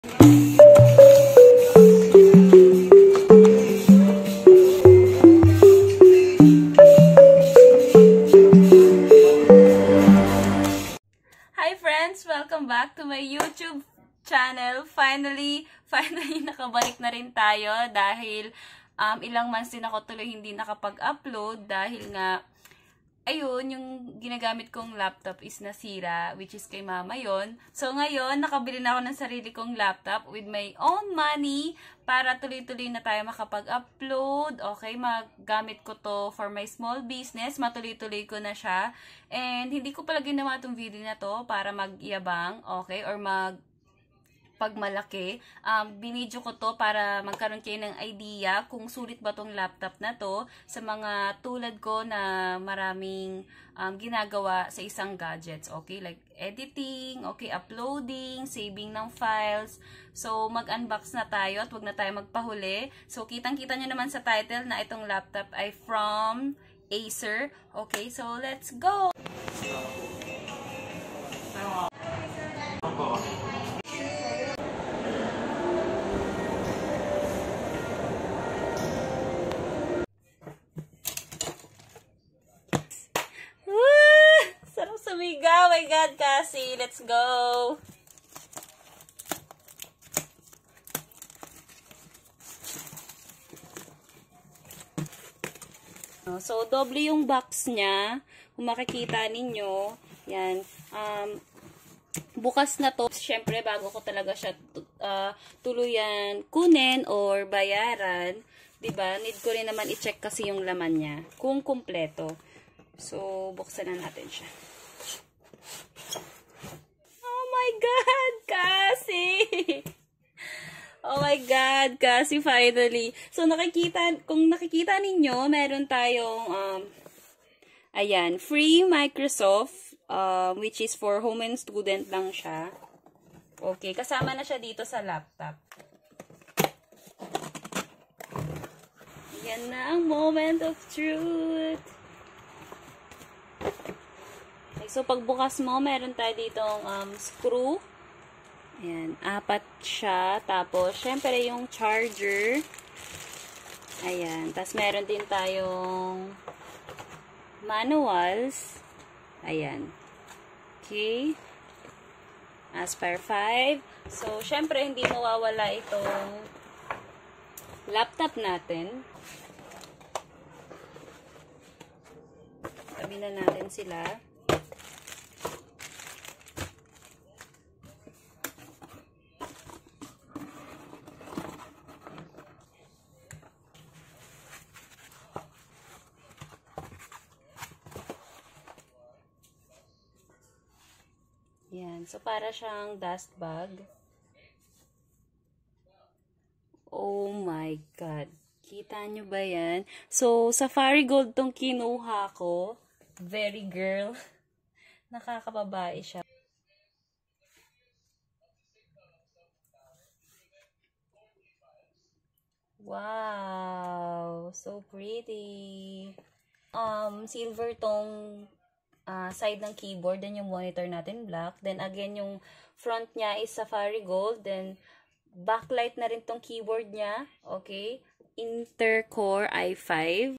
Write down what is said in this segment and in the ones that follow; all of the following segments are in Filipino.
Hi friends! Welcome back to my YouTube channel. Finally nakabalik na rin tayo dahil ilang months din ako tuloy hindi nakapag-upload dahil nga ayun, yung ginagamit kong laptop is nasira, which is kay mama yon. So ngayon, nakabili na ako ng sarili kong laptop with my own money para tuloy-tuloy na tayo makapag-upload. Okay, magamit ko to for my small business. Matuloy-tuloy ko na siya. And hindi ko pala ginawa itong video na to para magyabang, okay, or pagmalaki. Binidyo ko to para magkaroon kayo ng idea kung sulit ba tong laptop na to sa mga tulad ko na maraming ginagawa sa isang gadgets. Okay, like editing, okay, uploading, saving ng files. So, mag-unbox na tayo at wag na tayo magpahuli. So, kitang-kita nyo naman sa title na itong laptop ay from Acer. Okay, so let's go! Oh my God, Cassie. Let's go. So, doble yung box niya. Kung makikita ninyo, yan. Bukas na to. Siyempre, bago ko talaga siya tuluyan kunin or bayaran, diba? Need ko rin naman i-check kasi yung laman niya. Kung kumpleto. So, buksan na natin siya. Oh my God, Cassie! Oh my God, Cassie, finally. So, kung nakikita ninyo, meron tayong, ayan, free Microsoft, which is for home and student lang siya. Okay, kasama na siya dito sa laptop. Yan na ang moment of truth. So, pagbukas mo, meron tayo ditong screw. Ayan, 4 siya. Tapos, syempre, yung charger. Ayan. Tapos, meron din tayong manuals. Ayan. Okay. Aspire 5. So, syempre, hindi mawawala itong laptop natin. Tabi na natin sila. Yan. So, para siyang dust bag. Oh my God. Kita nyo ba yan? So, Safari Gold tong kinuha ko. Very girl. Nakakababae siya. Wow. So pretty. Silver tong side ng keyboard, then yung monitor natin black, then again yung front niya is Safari Gold, then backlight na rin tong keyboard niya, okay, Intercore i5.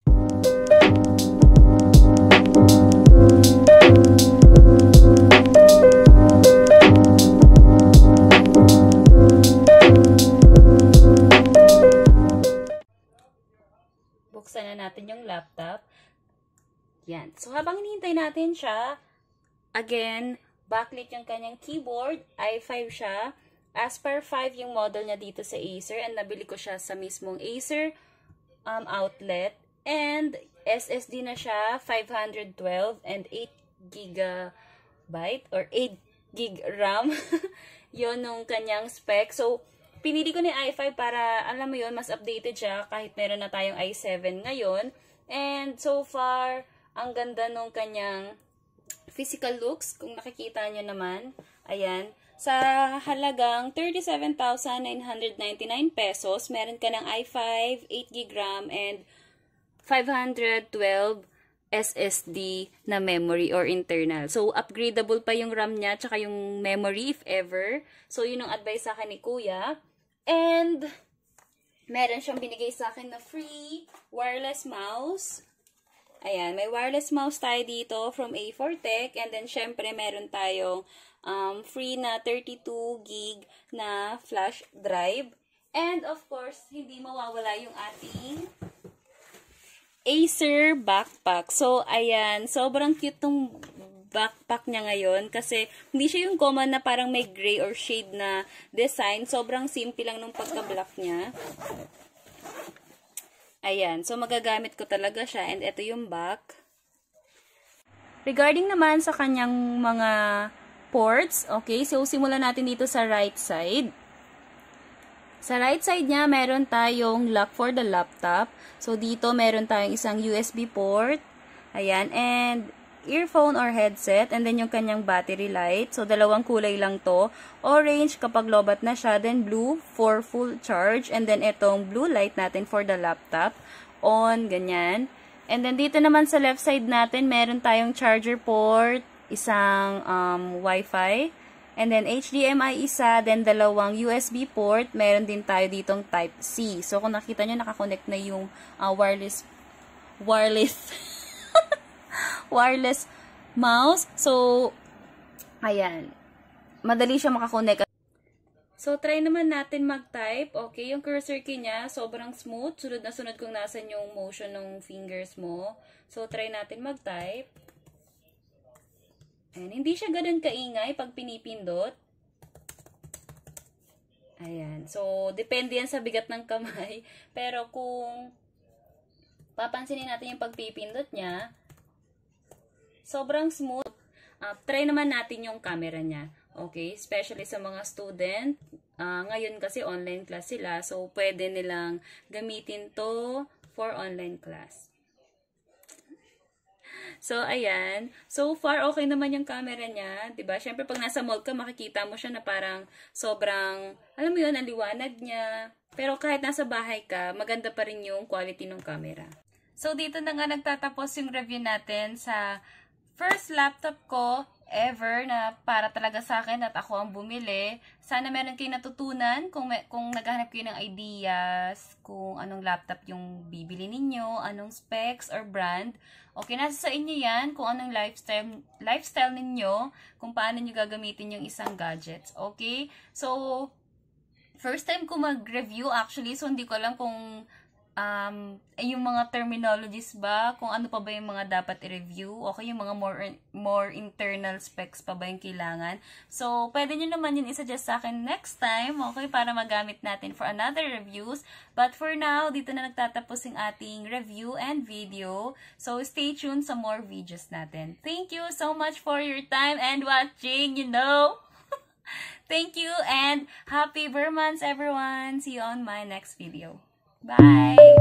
Buksan na natin yung laptop. Yan. So, habang hinihintay natin siya, again, backlit yung kanyang keyboard, i5 siya, Aspire 5 yung model niya dito sa Acer, and nabili ko siya sa mismong Acer outlet, and SSD na siya, 512 and 8 GB or 8 GB RAM. Yon nung kanyang spec. So, pinili ko ni i5 para, alam mo yon, mas updated siya kahit meron na tayong i7 ngayon. And so far, ang ganda nung kanyang physical looks. Kung nakikita nyo naman, ayan. Sa halagang 37,999 pesos, meron ka ng i5, 8 GB RAM, and 512 SSD na memory or internal. So, upgradable pa yung RAM niya, tsaka yung memory if ever. So, yun ang advice sa akin ni Kuya. And, meron siyang binigay sa akin na free wireless mouse. Ayan, may wireless mouse tayo dito from A4 Tech. And then, syempre, meron tayong free na 32 gig na flash drive. And, of course, hindi mawawala yung ating Acer backpack. So, ayan. Sobrang cute tong backpack niya ngayon. Kasi, hindi siya yung common na parang may gray or shade na design. Sobrang simple lang nung pagka-black niya. Ayan. So, magagamit ko talaga siya. And ito yung back. Regarding naman sa kanyang mga ports, okay. So, simulan natin dito sa right side. Sa right side niya, meron tayong lock for the laptop. So, dito meron tayong isang USB port. Ayan. And, earphone or headset. And then, yung kanyang battery light. So, dalawang kulay lang to. Orange kapag lobat na siya. Then, blue for full charge. And then, itong blue light natin for the laptop. On, ganyan. And then, dito naman sa left side natin, meron tayong charger port. Isang Wi-Fi. And then, HDMI isa, then dalawang USB port. Meron din tayo ditong Type-C. So, kung nakita nyo, nakakonect na yung wireless mouse. So, ayan. Madali siya makakonect. So, try naman natin mag-type. Okay, yung cursor key niya, sobrang smooth. Sunod na sunod kung nasan yung motion ng fingers mo. So, try natin mag-type. And, hindi siya ganun kaingay pag pinipindot. Ayan. So, depende yan sa bigat ng kamay. Pero kung papansinin natin yung pagpipindot niya, sobrang smooth. Try naman natin yung camera niya. Okay? Especially sa mga student. Ngayon kasi online class sila. So, pwede nilang gamitin to for online class. So, ayan. So far, okay naman yung camera niya. Diba? Siyempre, pag nasa mall ka, makikita mo siya na parang sobrang, alam mo yun, ang liwanag niya. Pero kahit nasa bahay ka, maganda pa rin yung quality ng camera. So, dito na nga nagtatapos yung review natin sa first laptop ko ever na para talaga sa akin at ako ang bumili. Sana meron kayo natutunan kung naghahanap kayo ng ideas, kung anong laptop yung bibili ninyo, anong specs or brand. Okay, nasa sa inyo yan kung anong lifestyle ninyo, kung paano nyo gagamitin yung isang gadgets. Okay? So, first time ko mag-review actually, so hindi ko alam kung yung mga terminologies ba, kung ano pa ba yung mga dapat i-review, okay, yung mga more internal specs pa ba yung kailangan. So, pwede nyo naman yun i-suggest sa akin next time, okay, para magamit natin for another reviews. But for now, dito na nagtatapos yung ating review and video. So, stay tuned sa more videos natin. Thank you so much for your time and watching, you know. Thank you and happy Burr months, everyone. See you on my next video. Bye!